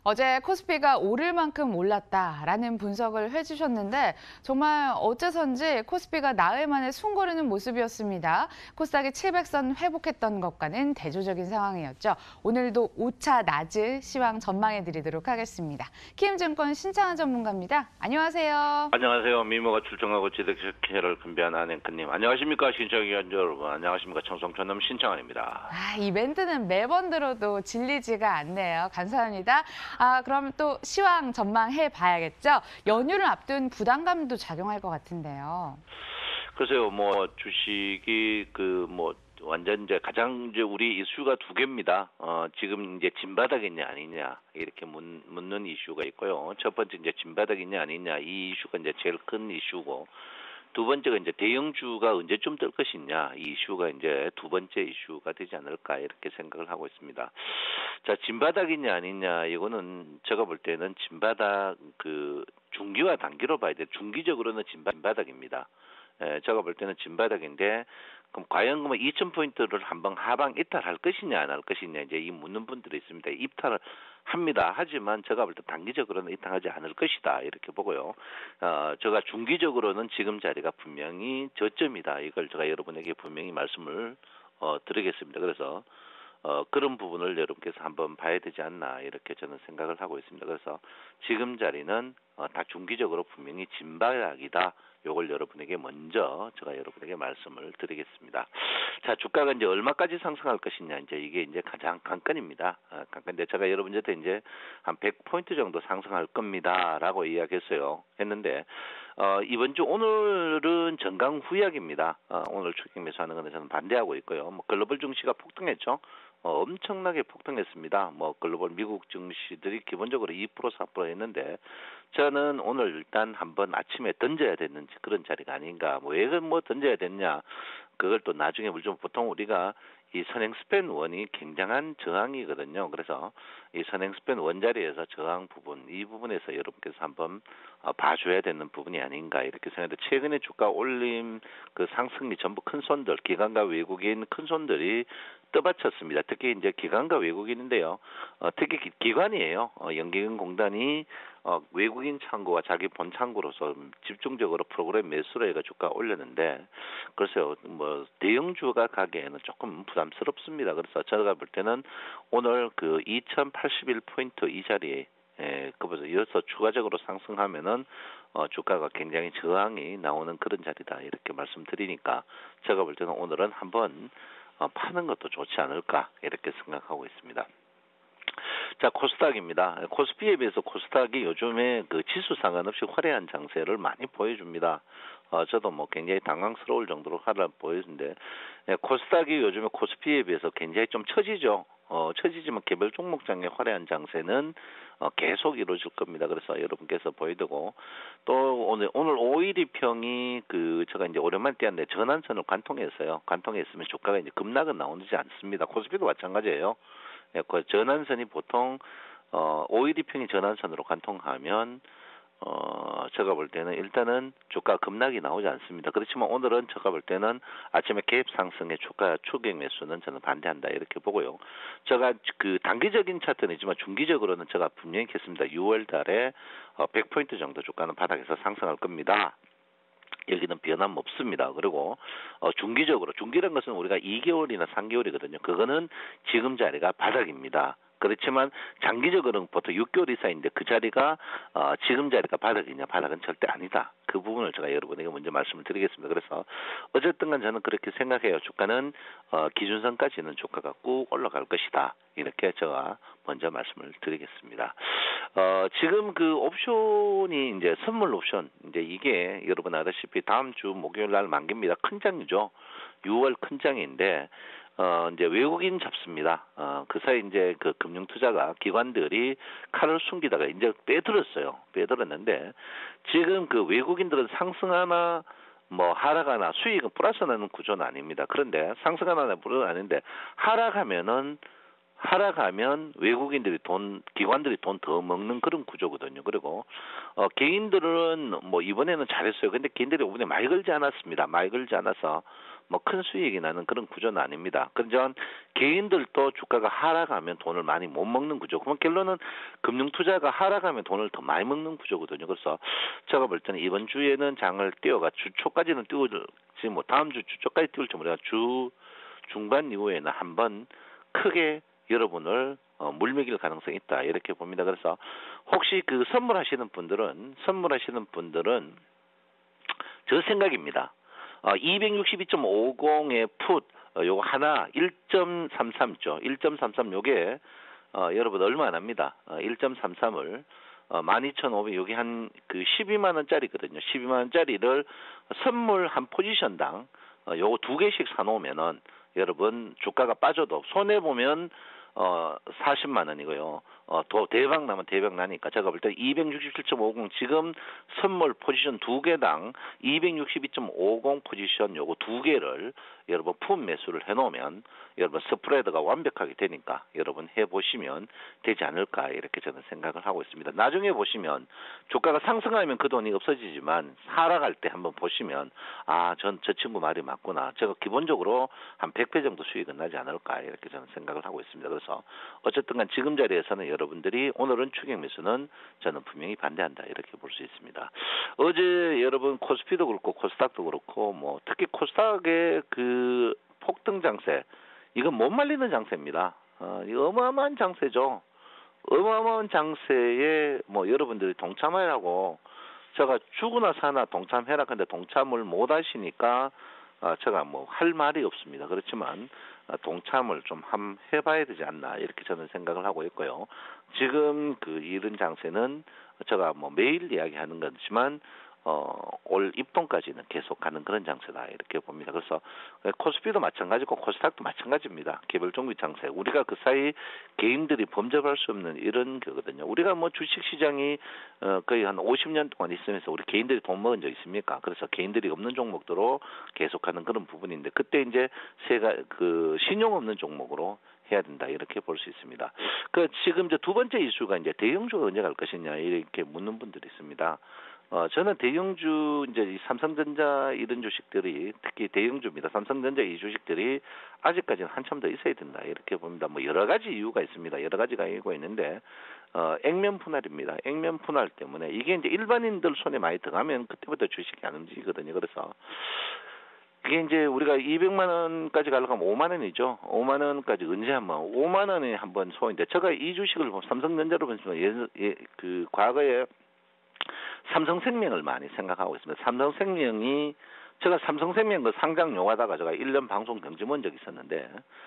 어제 코스피가 오를 만큼 올랐다라는 분석을 해주셨는데 정말 어째선지 코스피가 나흘 만에 숨고르는 모습이었습니다. 코스닥이 700선 회복했던 것과는 대조적인 상황이었죠. 오늘도 5차 낮을 시황 전망해드리도록 하겠습니다. 키움증권 신창환 전문가입니다. 안녕하세요. 안녕하세요. 미모가 출중하고 지득시를 근비한 안앵커님. 안녕하십니까. 신청위원 여러분. 안녕하십니까. 청송천남 신창환입니다. 이 멘트는 매번 들어도 질리지가 않네요. 감사합니다. 그럼 또 시황 전망해 봐야겠죠. 연휴를 앞둔 부담감도 작용할 것 같은데요. 글쎄요, 주식이 완전 이제 가장 이제 우리 이슈가 두 개입니다. 지금 이제 진바닥이냐 아니냐 이렇게 묻는 이슈가 있고요. 첫 번째 이제 진바닥이냐 아니냐 이 이슈가 이제 제일 큰 이슈고, 두 번째가 이제 대형주가 언제쯤 뜰 것이냐 이 이슈가 이제 두 번째 이슈가 되지 않을까 이렇게 생각을 하고 있습니다. 자, 진바닥이냐 아니냐 이거는 제가 볼 때는 진바닥 중기와 단기로 봐야 돼. 중기적으로는 진바닥입니다. 제가 볼 때는 진바닥인데, 그럼 과연 2,000포인트를 한번 하방 이탈할 것이냐 안 할 것이냐 이제 이 묻는 분들이 있습니다. 이탈을 합니다. 하지만 제가 볼 때 단기적으로는 이탈하지 않을 것이다 이렇게 보고요. 제가 중기적으로는 지금 자리가 분명히 저점이다. 이걸 제가 여러분에게 분명히 말씀을 드리겠습니다. 그래서 그런 부분을 여러분께서 한번 봐야 되지 않나 이렇게 저는 생각을 하고 있습니다. 그래서 지금 자리는 다 중기적으로 분명히 진바닥이다. 요걸 여러분에게 먼저 제가 여러분에게 말씀을 드리겠습니다. 자, 주가가 이제 얼마까지 상승할 것이냐 이제 이게 이제 가장 관건입니다. 관건인데 제가 여러분한테 이제 한 100포인트 정도 상승할 겁니다라고 이야기했어요. 했는데 이번 주 오늘은 정강 후약입니다. 오늘 추격 매수하는 것에 저는 반대하고 있고요. 글로벌 증시가 폭등했죠. 엄청나게 폭등했습니다. 글로벌 미국 증시들이 기본적으로 2% 4% 했는데, 저는 오늘 일단 한번 아침에 던져야 되는 그런 자리가 아닌가. 왜 던져야 됐냐? 그걸 또 나중에 물좀 보통 우리가 이 선행 스팬 원이 굉장한 저항이거든요. 그래서 이 선행 스팬 원 자리에서 저항 부분, 이 부분에서 여러분께서 한번 봐줘야 되는 부분이 아닌가 이렇게 생각해요. 최근에 주가 올림 상승이 전부 큰 손들, 기관과 외국인 큰 손들이 떠받쳤습니다. 특히 이제 기관과 외국인인데요. 특히 기관이에요. 연기금공단이 외국인 창구와 자기 본 창구로서 집중적으로 프로그램 매수로 해가 주가 올렸는데, 글쎄요, 대형주가 가기에는 조금 부담스럽습니다. 그래서 제가 볼 때는 오늘 2081포인트 이 자리에 그보다 이어서 추가적으로 상승하면은 주가가 굉장히 저항이 나오는 그런 자리다 이렇게 말씀드리니까, 제가 볼 때는 오늘은 한번 파는 것도 좋지 않을까 이렇게 생각하고 있습니다. 자, 코스닥입니다. 코스피에 비해서 코스닥이 요즘에 지수 상관없이 화려한 장세를 많이 보여줍니다. 저도 굉장히 당황스러울 정도로 하라 보이는데, 코스닥이 요즘에 코스피에 비해서 굉장히 좀 처지죠. 처지지만 개별 종목장의 화려한 장세는 계속 이루어질 겁니다. 그래서 여러분께서 보여두고, 또 오늘 5일2평이 제가 이제 오랜만에 띄었는데 전환선을 관통했어요. 관통했으면 주가가 이제 급락은 나오지 않습니다. 코스피도 마찬가지예요. 그 전환선이 보통 5일2평이 전환선으로 관통하면 제가 볼 때는 일단은 주가 급락이 나오지 않습니다. 그렇지만 오늘은 제가 볼 때는 아침에 갭 상승의 주가 추격 매수는 저는 반대한다 이렇게 보고요. 제가 단기적인 차트는있지만 중기적으로는 제가 분명히 했습니다. 6월 달에 100포인트 정도 주가는 바닥에서 상승할 겁니다. 여기는 변함없습니다. 그리고 중기적으로, 중기란 것은 우리가 2개월이나 3개월이거든요. 그거는 지금 자리가 바닥입니다. 그렇지만 장기적으로는 보통 6개월 이상인데 그 자리가 지금 자리가 바닥이냐? 바닥은 절대 아니다. 그 부분을 제가 여러분에게 먼저 말씀을 드리겠습니다. 그래서 어쨌든 간 저는 그렇게 생각해요. 주가는 기준선까지는 주가가 꾹 올라갈 것이다. 이렇게 제가 먼저 말씀을 드리겠습니다. 지금 옵션이 이제 선물 옵션, 이제 이게 여러분 아시다시피 다음 주 목요일 날 만기입니다. 큰 장이죠. 6월 큰 장인데, 이제 외국인 잡습니다. 그 사이 이제 금융투자가 기관들이 칼을 숨기다가 이제 빼들었어요. 빼들었는데, 지금 외국인들은 상승하나 하락하나 수익은 플러스 나는 구조는 아닙니다. 그런데 상승하나 불은 아닌데, 하락하면 외국인들이 기관들이 돈 더 먹는 그런 구조거든요. 그리고 개인들은 이번에는 잘했어요. 근데 개인들이 이번에 많이 걸지 않았습니다. 많이 걸지 않아서 뭐 큰 수익이 나는 그런 구조는 아닙니다. 그런 개인들도 주가가 하락하면 돈을 많이 못 먹는 구조. 그럼 결론은 금융 투자가 하락하면 돈을 더 많이 먹는 구조거든요. 그래서 제가 볼 때는 이번 주에는 장을 띄워가 주초까지는 띄울지 뭐 다음 주 주초까지 띄울지 모르겠 주 중반 이후에는 한번 크게 여러분을 물먹일 가능성이 있다 이렇게 봅니다. 그래서 혹시 그 선물하시는 분들은 저 생각입니다. 262.50의 풋 요거 하나 1.33죠. 1.33 요게 여러분 얼마 안 합니다. 1.33을 12,500 여기 한 그 12만 원짜리거든요. 12만 원짜리를 선물 한 포지션당 요거 두 개씩 사 놓으면은 여러분 주가가 빠져도 손해 보면 40만 원이고요. 더 대박 나면 대박 나니까 제가 볼 때 267.50 지금 선물 포지션 두 개당 262.50 포지션 요거 두 개를 여러분 풋 매수를 해놓으면 여러분 스프레드가 완벽하게 되니까 여러분 해보시면 되지 않을까 이렇게 저는 생각을 하고 있습니다. 나중에 보시면 주가가 상승하면 그 돈이 없어지지만 하락할 때 한번 보시면 전 저 친구 말이 맞구나. 제가 기본적으로 한 100배 정도 수익은 나지 않을까 이렇게 저는 생각을 하고 있습니다. 그래서 어쨌든 간 지금 자리에서는 여러분들이 오늘은 추격 매수는 저는 분명히 반대한다 이렇게 볼 수 있습니다. 어제 여러분 코스피도 그렇고 코스닥도 그렇고 뭐 특히 코스닥의 그 폭등 장세 이건 못 말리는 장세입니다. 이거 어마어마한 장세죠. 어마어마한 장세에 뭐 여러분들이 동참하라고 제가 죽으나 사나 동참해라 근데 동참을 못 하시니까 제가 뭐 할 말이 없습니다. 그렇지만 동참을 좀 해봐야 되지 않나 이렇게 저는 생각을 하고 있고요. 지금 그 이런 장세는 제가 뭐 매일 이야기하는 거지만 올 입동까지는 계속 가는 그런 장세다 이렇게 봅니다. 그래서 코스피도 마찬가지고 코스닥도 마찬가지입니다. 개별 종목 장세. 우리가 그 사이 개인들이 범접할 수 없는 이런 거거든요. 우리가 뭐 주식 시장이 거의 한 50년 동안 있으면서 우리 개인들이 돈 먹은 적 있습니까? 그래서 개인들이 없는 종목으로 계속하는 그런 부분인데 그때 이제 그 신용 없는 종목으로 해야 된다 이렇게 볼 수 있습니다. 그 지금 이제 두 번째 이슈가 이제 대형주가 언제 갈 것이냐 이렇게 묻는 분들이 있습니다. 저는 대형주 이제 이 삼성전자 이런 주식들이 특히 대형주입니다. 삼성전자 이 주식들이 아직까지는 한참 더 있어야 된다 이렇게 봅니다. 뭐 여러 가지 이유가 있습니다. 여러 가지가 이유가 있는데 액면 분할입니다. 액면 분할 때문에 이게 이제 일반인들 손에 많이 들어가면 그때부터 주식이 안 움직이거든요. 그래서 이게 이제 우리가 200만 원까지 가려면 5만 원이죠. 5만 원까지 언제 한번 5만 원에 한번 소인데 제가 이 주식을 삼성전자로 보시면 그 과거에 삼성생명을 많이 생각하고 있습니다. 삼성생명이 제가 삼성생명 그 상장 용하다가 제가 1년 방송 경험한 적이 있었는데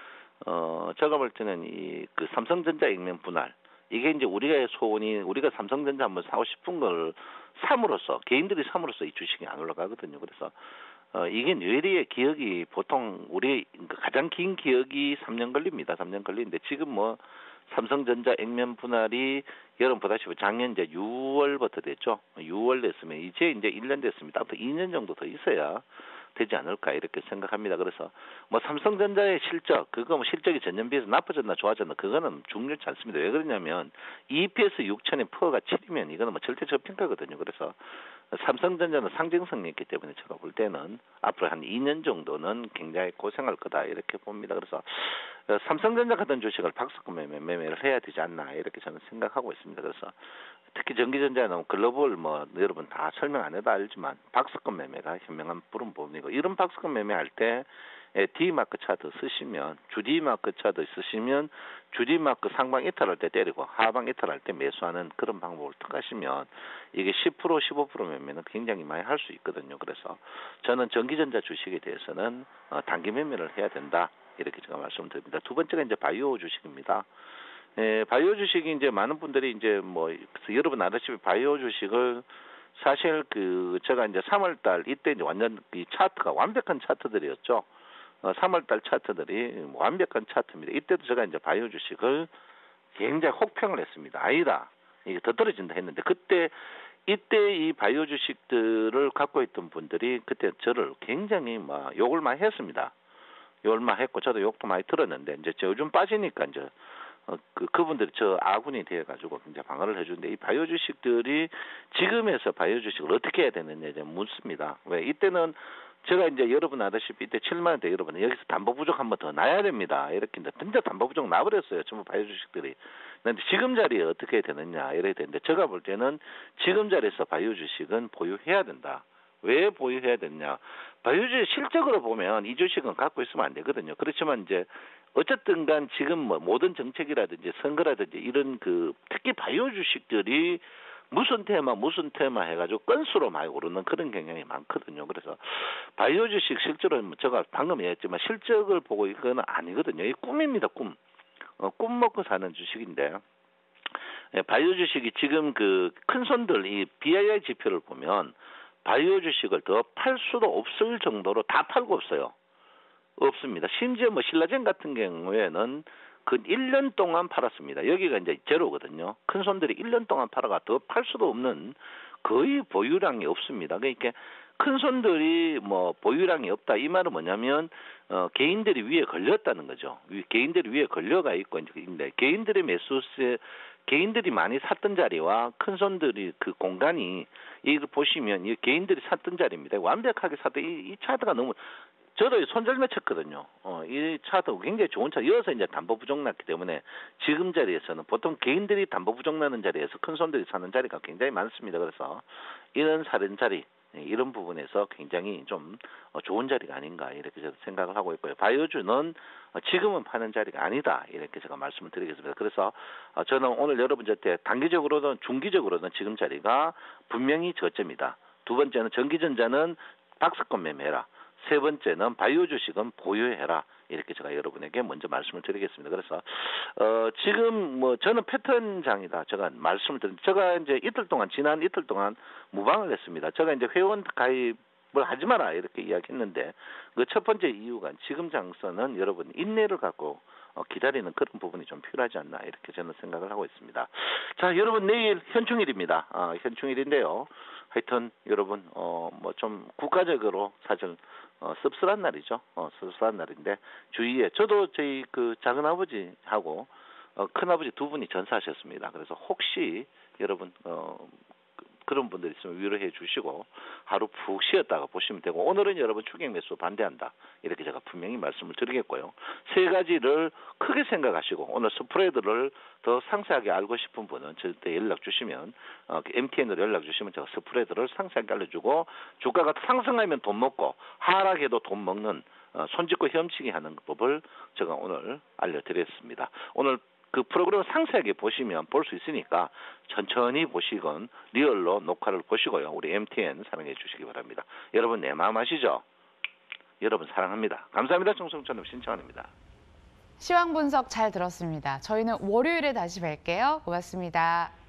제가 볼 때는 이 그 삼성전자 액면 분할 이게 이제 우리가 삼성전자 한번 사고 싶은 걸 삼으로써 개인들이 삼으로써 이 주식이 안 올라가거든요. 그래서 이게 뇌리의 기억이 보통 우리 가장 긴 기억이 3년 걸립니다. 3년 걸리는데 지금 뭐 삼성전자 액면 분할이 여러분 보다시피 작년 이제 6월부터 됐죠. 6월 됐으면 이제 1년 됐습니다. 앞으로 2년 정도 더 있어야 되지 않을까 이렇게 생각합니다. 그래서 뭐 삼성전자의 실적 그거 뭐 실적이 전년 비해서 나빠졌나 좋아졌나 그거는 중요치 않습니다. 왜 그러냐면 EPS 6천에 퍼가 7이면 이거는 뭐 절대 저평가거든요. 그래서 삼성전자는 상징성이 있기 때문에 제가 볼 때는 앞으로 한 2년 정도는 굉장히 고생할 거다 이렇게 봅니다. 그래서 삼성전자 같은 주식을 박스권 매매를 해야 되지 않나 이렇게 저는 생각하고 있습니다. 그래서 특히 전기전자는 글로벌 뭐 여러분 다 설명 안 해도 알지만 박스권 매매가 현명한 부분 부분이고 이런 박스권 매매할 때 D마크 차트 쓰시면 주디마크 차트 쓰시면 주디마크 상방 이탈할 때 때리고 하방 이탈할 때 매수하는 그런 방법을 택하시면 이게 10% 15% 매매는 굉장히 많이 할 수 있거든요. 그래서 저는 전기전자 주식에 대해서는 단기 매매를 해야 된다 이렇게 제가 말씀드립니다. 두 번째가 이제 바이오 주식입니다. 바이오 주식이 이제 많은 분들이 이제 뭐 여러분 아시다시피 바이오 주식을 사실 그 제가 이제 3월달 이때 이제 완전 이 차트가 완벽한 차트들이었죠. 3월달 차트들이 완벽한 차트입니다. 이때도 제가 이제 바이오 주식을 굉장히 혹평을 했습니다. 아니다. 이게 더 떨어진다 했는데 이때 이 바이오 주식들을 갖고 있던 분들이 그때 저를 굉장히 막 욕을 많이 했습니다. 욕을 많이 했고 저도 욕도 많이 들었는데 이제 요즘 빠지니까 이제 그분들이 저 아군이 되어가지고 굉장히 방어를 해주는데 이 바이오 주식들이 지금에서 바이오 주식을 어떻게 해야 되느냐 이제 묻습니다. 왜 이때는 제가 이제 여러분 아다시피 이때 7만 원대 여러분 여기서 담보 부족 한 번 더 나야 됩니다. 이렇게 이제 진짜 담보 부족 나버렸어요. 전부 바이오 주식들이. 그런데 지금 자리에 어떻게 해야 되느냐 이래야 되는데 제가 볼 때는 지금 자리에서 바이오 주식은 보유해야 된다. 왜 보유해야 되느냐? 바이오 주식 실적으로 보면 이 주식은 갖고 있으면 안 되거든요. 그렇지만 이제 어쨌든 간 지금 뭐 모든 정책이라든지 선거라든지 이런 특히 바이오 주식들이 무슨 테마 해가지고 건수로 많이 오르는 그런 경향이 많거든요. 그래서 바이오 주식 실제로 제가 방금 얘기했지만 실적을 보고 이거는 아니거든요. 이 꿈입니다, 꿈. 꿈 먹고 사는 주식인데 바이오 주식이 지금 큰 손들 이 BII 지표를 보면 바이오 주식을 더 팔 수도 없을 정도로 다 팔고 없어요. 없습니다. 심지어 뭐 신라젠 같은 경우에는 1년 동안 팔았습니다. 여기가 이제 제로거든요. 큰 손들이 1년 동안 팔아가 더 팔 수도 없는 거의 보유량이 없습니다. 그러니까 큰 손들이 뭐 보유량이 없다 이 말은 뭐냐면 개인들이 위에 걸렸다는 거죠. 개인들이 위에 걸려가 있고 이제 개인들의 매수세 개인들이 많이 샀던 자리와 큰 손들이 공간이 이걸 보시면 이 개인들이 샀던 자리입니다. 완벽하게 샀던 이 차트가 너무 저도 손절매 쳤거든요. 이 차도 굉장히 좋은 차. 이어서 이제 담보 부족 났기 때문에 지금 자리에서는 보통 개인들이 담보 부족 나는 자리에서 큰 손들이 사는 자리가 굉장히 많습니다. 그래서 이런 사는 자리, 이런 부분에서 굉장히 좀 좋은 자리가 아닌가 이렇게 저도 생각을 하고 있고요. 바이오주는 지금은 파는 자리가 아니다 이렇게 제가 말씀을 드리겠습니다. 그래서 저는 오늘 여러분한테 단기적으로든 중기적으로든 지금 자리가 분명히 저점이다. 두 번째는 전기전자는 박스권 매매해라. 세 번째는 바이오 주식은 보유해라. 이렇게 제가 여러분에게 먼저 말씀을 드리겠습니다. 그래서 지금 뭐 저는 패턴장이다. 제가 말씀을 드린 제가 이제 지난 이틀 동안 무방을 했습니다. 제가 이제 회원 가입을 하지 마라 이렇게 이야기했는데 그 첫 번째 이유가 지금 장서는 여러분 인내를 갖고 기다리는 그런 부분이 좀 필요하지 않나 이렇게 저는 생각을 하고 있습니다. 자, 여러분 내일 현충일입니다. 현충일인데요. 하여튼 여러분 뭐 좀 국가적으로 사실 씁쓸한 날이죠. 씁쓸한 날인데 주위에 저도 저희 작은아버지하고 큰아버지 두 분이 전사하셨습니다. 그래서 혹시 여러분 그런 분들 있으면 위로해 주시고 하루 푹 쉬었다가 보시면 되고 오늘은 여러분 추경 매수 반대한다. 이렇게 제가 분명히 말씀을 드리겠고요. 세 가지를 크게 생각하시고 오늘 스프레드를 더 상세하게 알고 싶은 분은 저한테 연락 주시면 MTN으로 연락 주시면 제가 스프레드를 상세하게 알려주고 주가가 상승하면 돈 먹고 하락해도 돈 먹는 손짓고 헤엄치기 하는 법을 제가 오늘 알려드렸습니다. 오늘 그 프로그램을 상세하게 보시면 볼 수 있으니까 천천히 보시건 리얼로 녹화를 보시고요. 우리 MTN 사랑해 주시기 바랍니다. 여러분 내 마음 아시죠? 여러분 사랑합니다. 감사합니다. 정성천업 신청합니다. 시황 분석 잘 들었습니다. 저희는 월요일에 다시 뵐게요. 고맙습니다.